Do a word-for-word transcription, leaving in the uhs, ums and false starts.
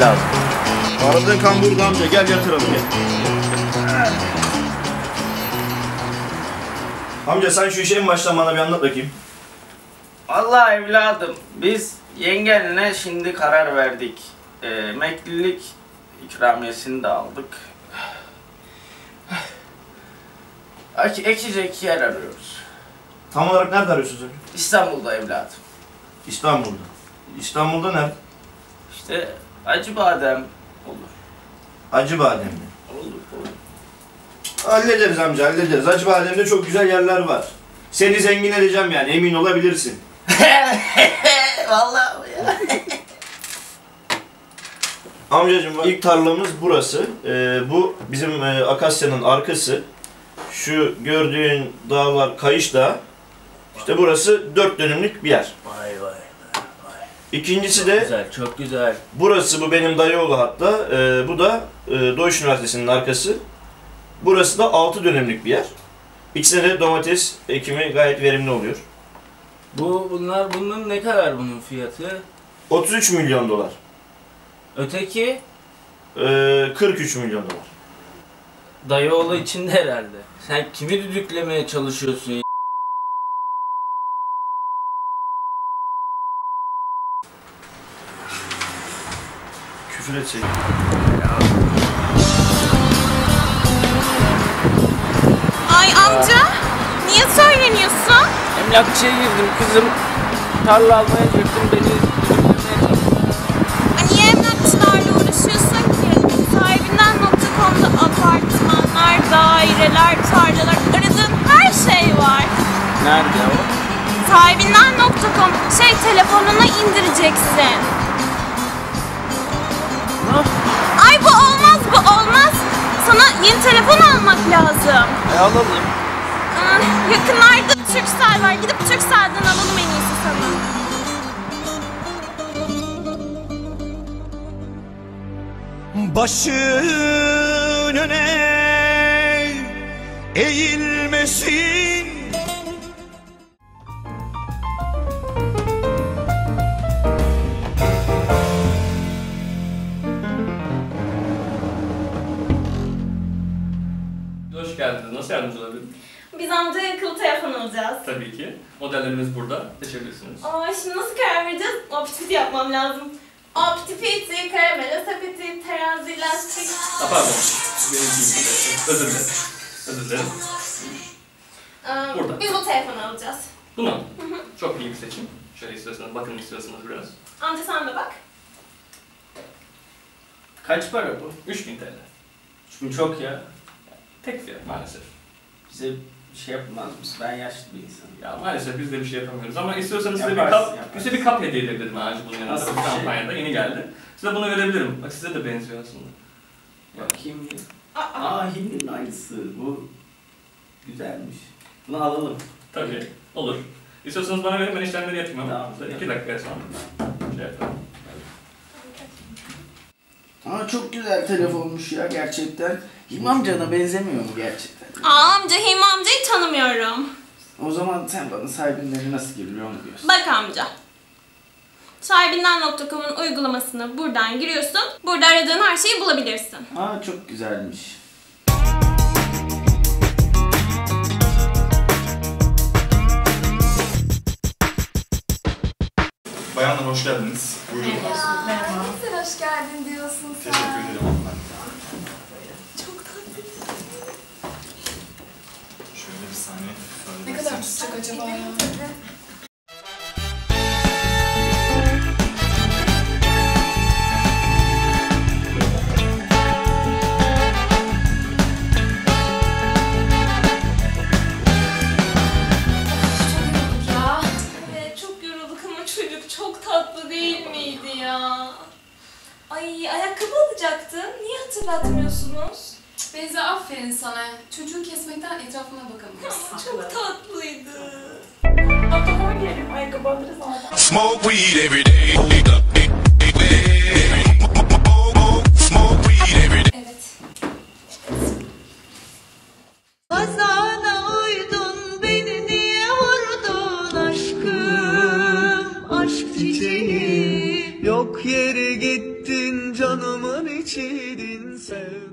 lazım. Aradığın kan burada amca, gel yatıralım gel. Amca sen şu işe en baştan bana bir anlat bakayım. Vallahi evladım, biz yengenle şimdi karar verdik. Ee, emeklilik ikramiyesini de aldık. Ek ekecek yer arıyoruz. Tam olarak nerede arıyorsunuz amca? İstanbul'da evladım. İstanbul'da. İstanbul'da nerede? İşte Acıbadem olur. Acıbadem'de. Olur, olur. Hallederiz amca, hallederiz. Acıbadem'de çok güzel yerler var. Seni zengin edeceğim yani, emin olabilirsin. Vallahi ya. Amcacığım bak, ilk tarlamız burası. Ee, bu bizim e, Akasya'nın arkası. Şu gördüğün dağlar Kayış Dağı. İşte burası dört dönümlük bir yer. Vay vay vay. İkincisi Çok de güzel, çok güzel. burası, bu benim dayıoğlu hatta. Ee, bu da e, Doğuş Üniversitesi'nin arkası. Burası da altı dönümlük bir yer. İkisine de domates ekimi gayet verimli oluyor. Bu bunlar bunun ne kadar bunun fiyatı? otuz üç milyon dolar. Öteki Ee, kırk üç milyon dolar. dayıoğlu içinde herhalde. Sen kimi düdüklemeye çalışıyorsun ya? Küfür etseydim. Ay amca, niye söyleniyorsun? Emlakçıya girdim kızım. Tarla almaya girdim, beni düdüklemeye çalışıyor. Ay niye emlakçılarla uğraşıyorsun ki? Sahibinden nokta com'da apartmanlar, daireler, tarlalar, aradığın her şey var. Nerede o? Sahibinden nokta com, şey telefonuna indireceksin. Ne? Ay bu olmaz, bu olmaz. Sana yeni telefon almak lazım. E alalım. Ay, yakınlarda Turkcell var. Gidip Turkcell'den alalım en iyisi sana. Başın öne eğilmesin. Hoş geldiniz. Nasıl yardımcı olabilirim? Biz amcaya akıllı telefon alacağız. Tabii ki. Modellerimiz burada. Seçebilirsiniz. Aa, şimdi nasıl karar vereceğiz? Optipiti yapmam lazım. Optipiti, karamele, sepeti, terazi, lastik. Ha, pardon. Benim değil. Özür dilerim. Özür dilerim. Aa, Burada. Biz bu telefonu alacağız. Bunu. Hı hı. Çok iyi bir seçim. Şöyle istiyorsanız, bakın istiyorsanız biraz. Amca sen de bak. Kaç para bu? üç bin T L. Çünkü çok ya. Tek fiyat maalesef. Bize bir şey yapmaz mısın? Ben yaşlı bir insanım. Ya maalesef biz de bir şey yapamıyoruz ama istiyorsanız size bir Yaparsın, kap, yaparsın. size bir kap hediye edebilirim ağacı bunun yanında. Nasıl Bu bir şey? kampanyada yeni geldi. Size bunu verebilirim. Bak size de benziyor aslında. Bakayım bir. Aa, Aa, Hindi'nin aynısı. Bu güzelmiş. Bunu alalım. Tabii. Olur. İstiyorsanız bana verin, ben işlemleri yapayım ama. Tamam, Size iki tamam. dakikaya sonra şey yapalım. Aa, çok güzel telefonmuş ya gerçekten. Hilmi amcana benzemiyor mu gerçekten? Aa, amca, Hilmi amcayı tanımıyorum. O zaman sen bana sahibinden nasıl giriliyor onu diyorsun. Bak amca. Sahibinden nokta com'un uygulamasını buradan giriyorsun. Burada aradığın her şeyi bulabilirsin. Aa, çok güzelmiş. Bayanlar hoş geldiniz. Buyurun. Merhaba. Sen hoş geldin diyorsun sen. Teşekkür ederim. Çok tatlı. Şöyle bir saniye. Ne kadar tutacak acaba ya? Evet, çok yorulduk ama çocuk çok tatlı değil miydi ya? Ay, ayakkabı alacaktın. Niye hatırlatmıyorsunuz? Beyza aferin sana. Çocuğu kesmekten etrafına bakamıyorsun. Çok tatlıydı. Aklıma girelim, ayakkabı alırız ama. Smoke weed every day. Smoke weed every day. Evet. Kazana uydun beni niye vurdun aşkım, aşk çiçeği. Yok yere gittin can. canımın içiydin sevda.